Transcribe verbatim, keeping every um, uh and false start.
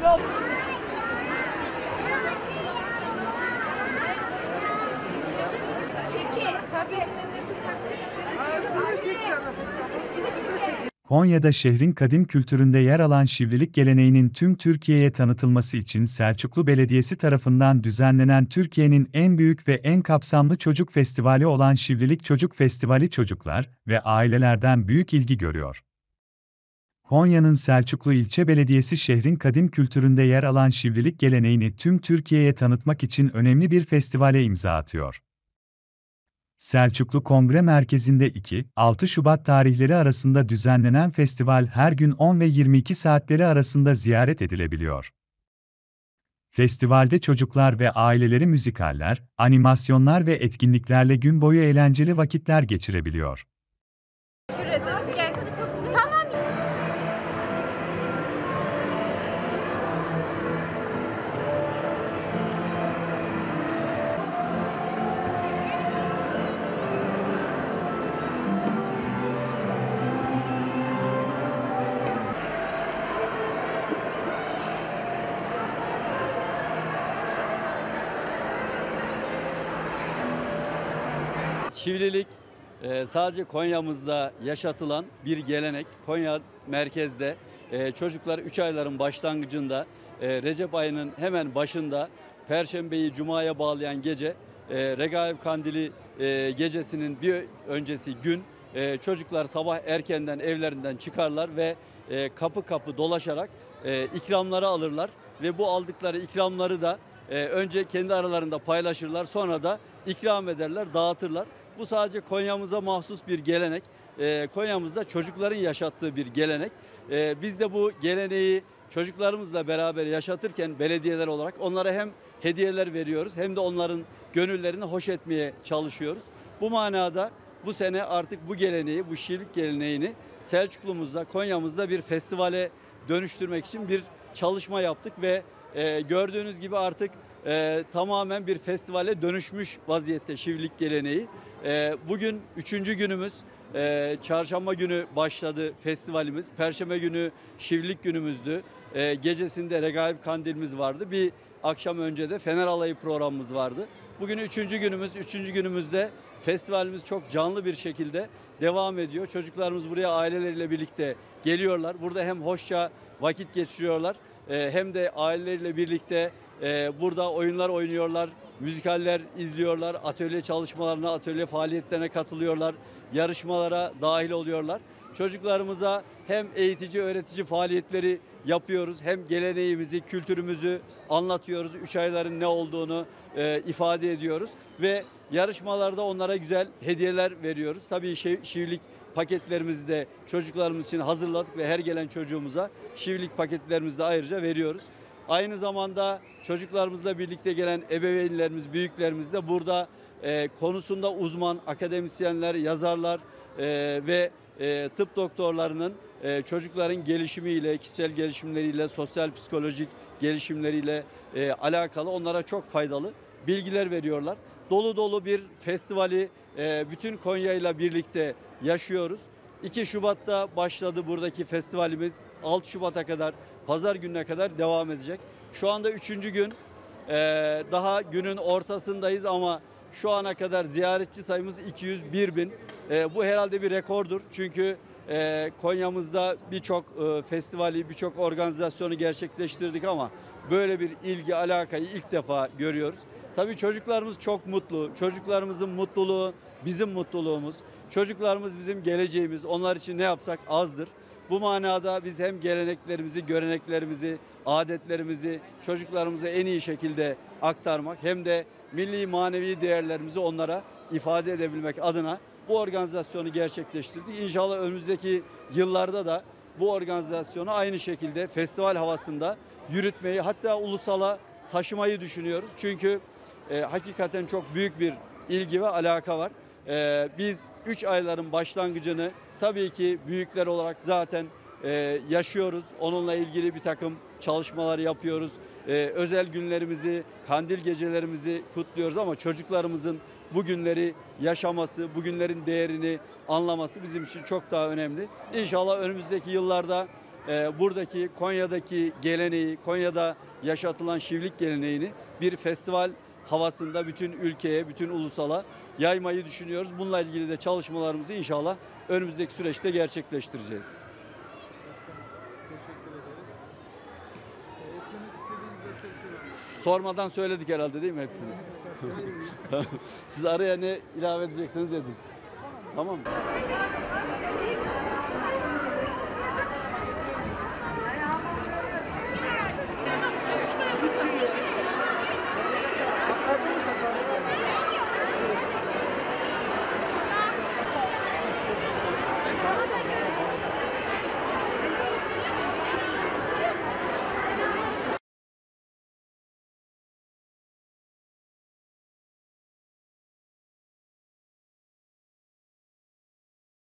Konya'da şehrin kadim kültüründe yer alan şivlilik geleneğinin tüm Türkiye'ye tanıtılması için Selçuklu Belediyesi tarafından düzenlenen Türkiye'nin en büyük ve en kapsamlı çocuk festivali olan Şivlilik Çocuk Festivali çocuklar ve ailelerden büyük ilgi görüyor. Konya'nın Selçuklu İlçe Belediyesi şehrin kadim kültüründe yer alan şivlilik geleneğini tüm Türkiye'ye tanıtmak için önemli bir festivale imza atıyor. Selçuklu Kongre Merkezi'nde iki altı Şubat tarihleri arasında düzenlenen festival her gün on ve yirmi iki saatleri arasında ziyaret edilebiliyor. Festivalde çocuklar ve aileleri müzikaller, animasyonlar ve etkinliklerle gün boyu eğlenceli vakitler geçirebiliyor. Şivlilik sadece Konya'mızda yaşatılan bir gelenek. Konya merkezde çocuklar üç ayların başlangıcında Recep ayının hemen başında Perşembeyi Cuma'ya bağlayan gece Regaib Kandili gecesinin bir öncesi gün çocuklar sabah erkenden evlerinden çıkarlar ve kapı kapı dolaşarak ikramları alırlar ve bu aldıkları ikramları da önce kendi aralarında paylaşırlar, sonra da ikram ederler, dağıtırlar. Bu sadece Konya'mıza mahsus bir gelenek. E, Konya'mızda çocukların yaşattığı bir gelenek. E, biz de bu geleneği çocuklarımızla beraber yaşatırken belediyeler olarak onlara hem hediyeler veriyoruz hem de onların gönüllerini hoş etmeye çalışıyoruz. Bu manada bu sene artık bu geleneği, bu şivlilik geleneğini Selçuklumuzda, Konya'mızda bir festivale dönüştürmek için bir çalışma yaptık ve e, gördüğünüz gibi artık e, tamamen bir festivale dönüşmüş vaziyette şivlilik geleneği. E, bugün üçüncü günümüz. Ee, çarşamba günü başladı festivalimiz. Perşembe günü şivlilik günümüzdü. Ee, gecesinde Regaib Kandilimiz vardı. Bir akşam önce de Fener Alayı programımız vardı. Bugün üçüncü günümüz. Üçüncü günümüzde festivalimiz çok canlı bir şekilde devam ediyor. Çocuklarımız buraya aileleriyle birlikte geliyorlar. Burada hem hoşça vakit geçiriyorlar e, hem de aileleriyle birlikte e, burada oyunlar oynuyorlar. Müzikaller izliyorlar. Atölye çalışmalarına, atölye faaliyetlerine katılıyorlar. Yarışmalara dahil oluyorlar. Çocuklarımıza hem eğitici, öğretici faaliyetleri yapıyoruz. Hem geleneğimizi, kültürümüzü anlatıyoruz. Üç ayların ne olduğunu e, ifade ediyoruz. Ve yarışmalarda onlara güzel hediyeler veriyoruz. Tabii şivlilik paketlerimizi de çocuklarımız için hazırladık ve her gelen çocuğumuza şivlilik paketlerimizi de ayrıca veriyoruz. Aynı zamanda çocuklarımızla birlikte gelen ebeveynlerimiz, büyüklerimiz de burada e, konusunda uzman akademisyenler, yazarlar e, ve e, tıp doktorlarının e, çocukların gelişimiyle, kişisel gelişimleriyle, sosyal psikolojik gelişimleriyle e, alakalı onlara çok faydalı bilgiler veriyorlar. Dolu dolu bir festivali e, bütün Konya ile birlikte yaşıyoruz. iki Şubat'ta başladı buradaki festivalimiz. altı Şubat'a kadar, pazar gününe kadar devam edecek. Şu anda üçüncü gün, ee, daha günün ortasındayız ama şu ana kadar ziyaretçi sayımız iki yüz bir bin. Ee, bu herhalde bir rekordur. Çünkü e, Konya'mızda birçok e, festivali, birçok organizasyonu gerçekleştirdik ama böyle bir ilgi, alakayı ilk defa görüyoruz. Tabii çocuklarımız çok mutlu. Çocuklarımızın mutluluğu bizim mutluluğumuz. Çocuklarımız bizim geleceğimiz. Onlar için ne yapsak azdır. Bu manada biz hem geleneklerimizi, göreneklerimizi, adetlerimizi çocuklarımıza en iyi şekilde aktarmak hem de milli manevi değerlerimizi onlara ifade edebilmek adına bu organizasyonu gerçekleştirdik. İnşallah önümüzdeki yıllarda da bu organizasyonu aynı şekilde festival havasında yürütmeyi, hatta ulusala taşımayı düşünüyoruz. Çünkü e, hakikaten çok büyük bir ilgi ve alaka var. E, biz üç ayların başlangıcını tabii ki büyükler olarak zaten e, yaşıyoruz. Onunla ilgili bir takım çalışmalar yapıyoruz. E, özel günlerimizi, kandil gecelerimizi kutluyoruz ama çocuklarımızın bu günleri yaşaması, bu günlerin değerini anlaması bizim için çok daha önemli. İnşallah önümüzdeki yıllarda e, buradaki Konya'daki geleneği, Konya'da yaşatılan şivlik geleneğini bir festival havasında bütün ülkeye, bütün ulusala yaymayı düşünüyoruz. Bununla ilgili de çalışmalarımızı inşallah önümüzdeki süreçte gerçekleştireceğiz. Teşekkür ederiz. Ee, eklemek istediğiniz başka bir şey var mı? Sormadan söyledik herhalde değil mi hepsini? Siz araya ne ilave edecekseniz edin. Tamam mı?